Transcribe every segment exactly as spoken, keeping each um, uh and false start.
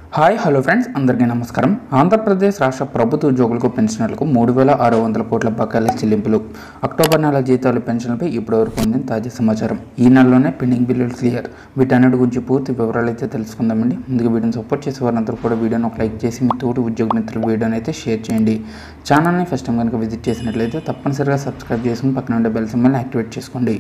Hi hello friends, అందరికీ నమస్కారం. ఆంధ్రప్రదేశ్ రాష్ట్ర ప్రభుత్వ ఉద్యోగులకు పెన్షనర్లకు మూడు వేల ఆరు వందల కోట్ల బకాయిల చెల్లింపులు. అక్టోబర్ నెల జీతాలు పెన్షన్లపై ఇప్పటివరకు ఉంది తాజా సమాచారం. ఈ నెలలోనే పెండింగ్ బిల్లులు క్లియర్. వీటన్నిటి గురించి పూర్తి వివరాలు అయితే తెలుసుకుందామండి. ముందుగా వీడియోని సపోర్ట్ చేసే వారందరూ కూడా వీడియోని ఒక లైక్ చేసి మీ తోటి ఉద్యోగ మిత్రుల వీడియోని అయితే షేర్ చేయండి. ఛానల్ని ఫస్ట్ టైం కనుక విజిట్ చేసినట్లయితే తప్పనిసరిగా సబ్స్క్రైబ్ చేసుకుని పక్కన ఉండే బెల్ సింబల్ని యాక్టివేట్ చేసుకోండి.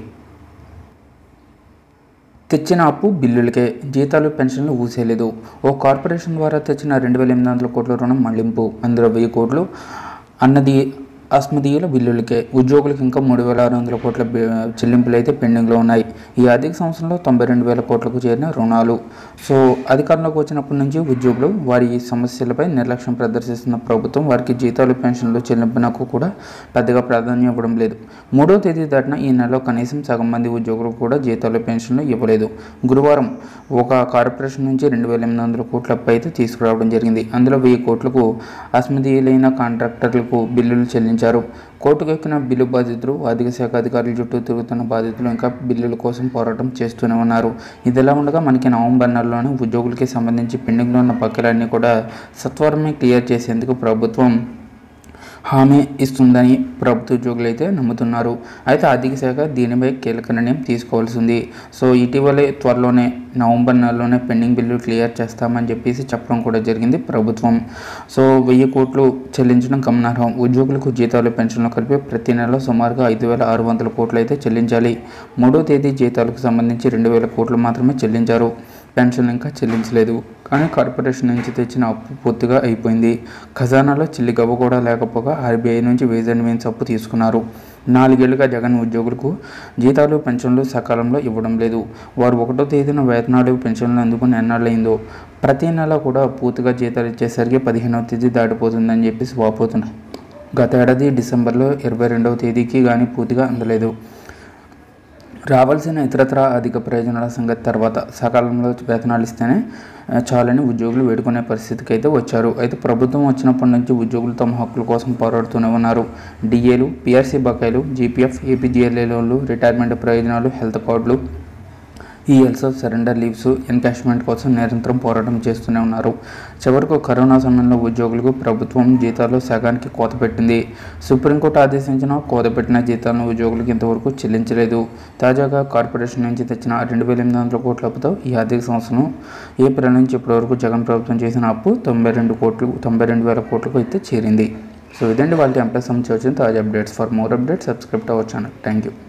తెచ్చిన అప్పు బిల్లులకే జీతాలు పెన్షన్లు ఊసేలేదు. ఓ కార్పొరేషన్ ద్వారా తెచ్చిన రెండు వేల ఎనిమిది వందల కోట్ల రుణం మళ్లింపు. అందులో వెయ్యి కోట్లు అన్నది అస్మదీయుల బిల్లులకే. ఉద్యోగులకు ఇంకా మూడు వేల ఆరు వందల కోట్ల చెల్లింపులు అయితే పెండింగ్లో ఉన్నాయి. ఈ ఆర్థిక సంవత్సరంలో తొంభై రెండు వేల కోట్లకు చేరిన రుణాలు. సో అధికారంలోకి వచ్చినప్పటి నుంచి ఉద్యోగులు వారి సమస్యలపై నిర్లక్ష్యం ప్రదర్శిస్తున్న ప్రభుత్వం వారికి జీతాలు పెన్షన్లు చెల్లింపునకు కూడా పెద్దగా ప్రాధాన్యం ఇవ్వడం లేదు. మూడో తేదీ దాటిన ఈ నెలలో కనీసం సగం మంది ఉద్యోగులకు కూడా జీతాలు పెన్షన్లు ఇవ్వలేదు. గురువారం ఒక కార్పొరేషన్ నుంచి రెండు వేల ఎనిమిది వందల కోట్ల అప్పు అయితే తీసుకురావడం జరిగింది. అందులో వెయ్యి కోట్లకు అస్మదీయులైన కాంట్రాక్టర్లకు బిల్లులు చెల్లించారు. కోర్టుకు ఎక్కిన బిల్లు బాధితులు, ఆర్థిక శాఖ అధికారుల చుట్టూ తిరుగుతున్న బాధితులు ఇంకా బిల్లుల కోసం పోరాటం చేస్తూనే ఉన్నారు. ఇదిలా ఉండగా మనకి నవంబర్ నెలలోనే ఉద్యోగులకి సంబంధించి పెండింగ్లో ఉన్న బకాయిలన్నీ కూడా సత్వరమే క్లియర్ చేసేందుకు ప్రభుత్వం హామీ ఇస్తుందని ప్రభుత్వ ఉద్యోగులు అయితే నమ్ముతున్నారు. అయితే ఆర్థిక శాఖ దీనిపై కీలక నిర్ణయం తీసుకోవాల్సి ఉంది. సో ఇటీవలే త్వరలోనే నవంబర్ నెలలోనే పెండింగ్ బిల్లు క్లియర్ చేస్తామని చెప్పేసి చెప్పడం కూడా జరిగింది ప్రభుత్వం. సో వెయ్యి కోట్లు చెల్లించడం గమనార్హం. ఉద్యోగులకు జీతాలు పెన్షన్లు కలిపి ప్రతి నెల సుమారుగా ఐదు వేల ఆరు వందల కోట్లు అయితే చెల్లించాలి. మూడో తేదీ జీతాలకు సంబంధించి రెండు వేల కోట్లు మాత్రమే చెల్లించారు. పెన్షన్ ఇంకా చెల్లించలేదు. కానీ కార్పొరేషన్ నుంచి తెచ్చిన అప్పు పూర్తిగా అయిపోయింది. ఖజానాలో చిల్లి గవ్వ కూడా లేకపోగా ఆర్బీఐ నుంచి వేజ్ అండ్ మీన్స్ అప్పు తీసుకున్నారు. నాలుగేళ్లుగా జగన్ ఉద్యోగులకు జీతాలు పెన్షన్లు సకాలంలో ఇవ్వడం లేదు. వారు ఒకటో తేదీన వేతనాలు పెన్షన్లు అందుకుని ఎన్నాళ్ళైందో. ప్రతి నెల కూడా పూర్తిగా జీతాలు ఇచ్చేసరికి పదిహేనవ తేదీ దాటిపోతుందని చెప్పేసి వాపోతున్నాయి. గత ఏడాది డిసెంబర్లో ఇరవై రెండవ తేదీకి కానీ పూర్తిగా అందలేదు. రావాల్సిన ఇతరత్ర అధిక ప్రయోజనాల సంగతి తర్వాత సకాలంలో వేతనాలు ఇస్తేనే చాలని ఉద్యోగులు వేడుకునే పరిస్థితికి అయితే వచ్చారు. అయితే ప్రభుత్వం వచ్చినప్పటి నుంచి ఉద్యోగులు తమ హక్కుల కోసం పోరాడుతూనే ఉన్నారు. డిఏలు, పీఆర్సీ బకాయిలు, జీపీఎఫ్, ఏపీజీఎల్ఏ లోన్లు, రిటైర్మెంట్ ప్రయోజనాలు, హెల్త్ కార్డులు, ఈఎల్స్, సరెండర్ లీవ్స్, ఎన్కాష్మెంట్ కోసం నిరంతరం పోరాటం చేస్తూనే ఉన్నారు. చివరకు కరోనా సమయంలో ఉద్యోగులకు ప్రభుత్వం జీతాలు సగానికి కోత పెట్టింది. సుప్రీంకోర్టు ఆదేశించిన కోత పెట్టిన జీతాలను ఉద్యోగులకు ఇంతవరకు చెల్లించలేదు. తాజాగా కార్పొరేషన్ నుంచి తెచ్చిన రెండు వేల ఎనిమిది వందల కోట్ల అప్పుతో ఈ ఆర్థిక సంవత్సరం ఏప్రిల్ నుంచి ఇప్పటివరకు జగన్ ప్రభుత్వం చేసిన అప్పు తొంభై రెండు కోట్లు తొంభై రెండు వేల కోట్లకు అయితే చేరింది. సో ఇదండి వాళ్ళ ఎంప్లాయ్ సంబంధించి వచ్చిన తాజా updates. For more updates subscribe to our channel. Thank you.